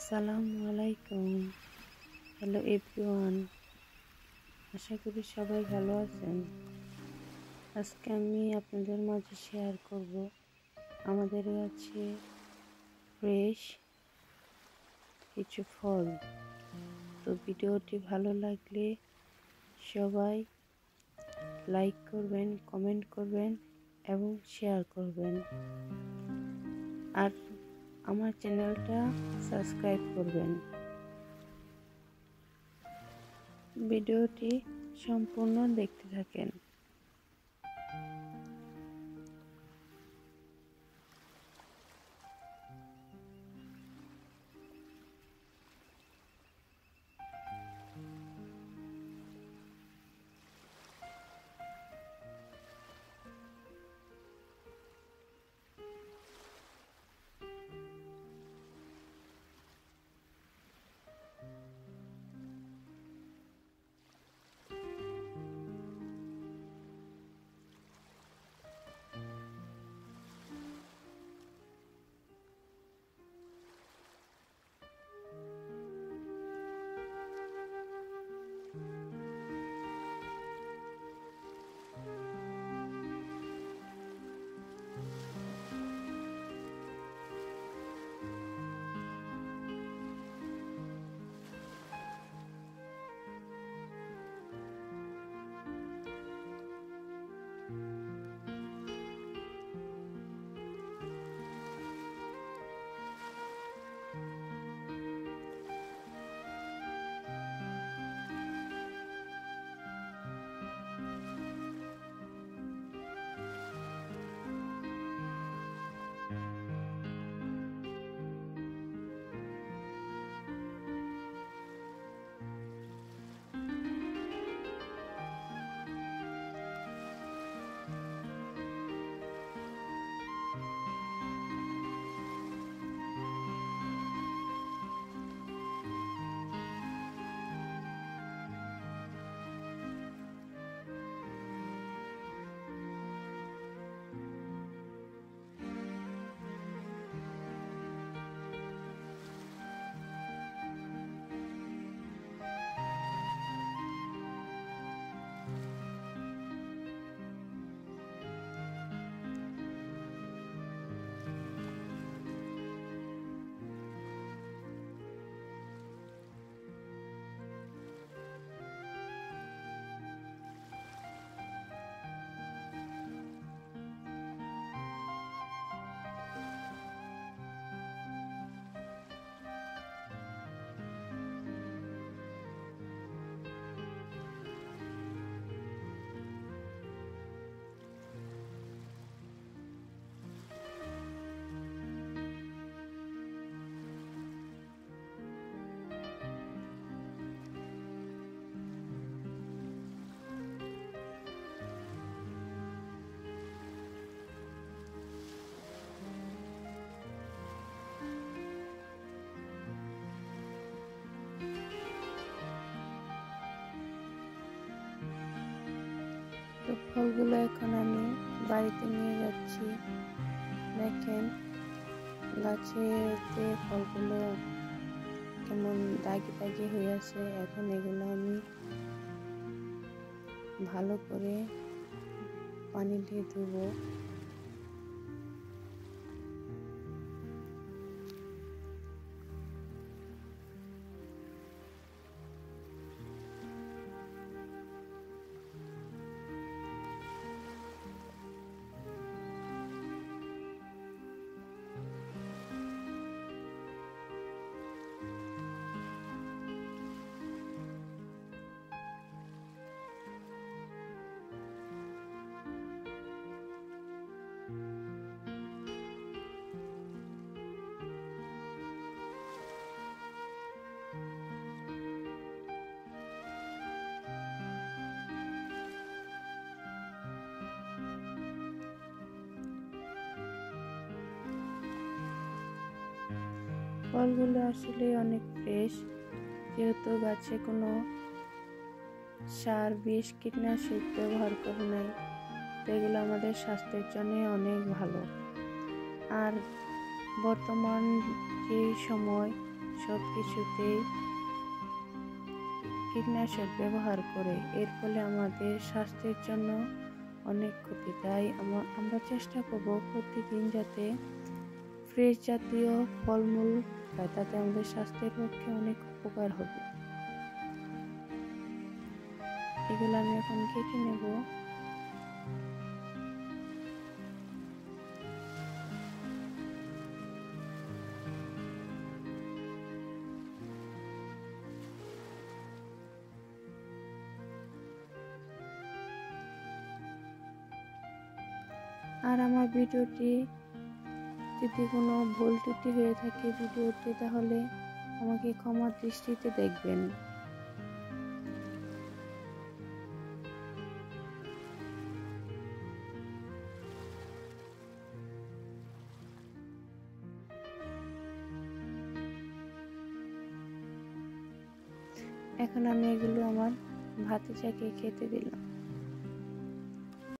আসসালামু আলাইকুম। Hello everyone, আশা করি সবাই ভালো আছেন। আজকে আমি আপনাদের মাঝে শেয়ার করব আমাদের গাছে ফ্রেশ কিছু ফল। তো ভিডিওটি ভালো লাগলে সবাই লাইক করবেন, কমেন্ট করবেন এবং শেয়ার করবেন, আর আমার চ্যানেলটা সাবস্ক্রাইব করবেন। ভিডিওটি সম্পূর্ণ দেখতে থাকেন। তো ফলগুলো এখন আমি বাড়িতে নিয়ে যাচ্ছি। দেখেন গাছেতে ফলগুলো কেমন দাগি দাগি হয়ে আছে। এখন এগুলো আমি ভালো করে পানি দিয়ে ধুবো। ফলগুলো আসলে অনেক ফ্রেশ, যেহেতু গাছে কোনো সার, বিষ, কীটনাশক ব্যবহার করে নাই, তো এগুলো আমাদের স্বাস্থ্যের জন্য অনেক ভালো। আর বর্তমান যে সময় সব কিছুতেই কীটনাশক ব্যবহার করে। এর ফলে আমাদের স্বাস্থ্যের জন্য অনেক ক্ষতি। তাই আমরা চেষ্টা করব প্রতিদিন যাতে ফ্রেশ জাতীয় ফলমূল খাই, তাতে আমাদের স্বাস্থ্যের পক্ষে অনেক উপকার হবে। এগুলো আমি এখন কেটে নেব। আর আমার ভিডিওটি যদি কোনো ভুল ত্রুটি হয়ে থাকে ভিডিওতে, তাহলে আমাকে ক্ষমার দৃষ্টিতে দেখবেন। এখন আমি এগুলো আমার ভাতিজাকে খেতে দিলাম।